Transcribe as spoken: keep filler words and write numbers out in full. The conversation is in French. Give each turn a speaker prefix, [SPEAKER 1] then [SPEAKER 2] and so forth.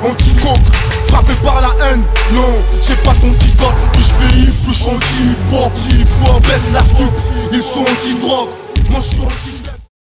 [SPEAKER 1] anti-coke, frappé par la haine. Non, j'ai pas ton TikTok, que je fais hip, plus anti-hip-hop, baisse la stup, ils sont anti-drogue, moi je suis anti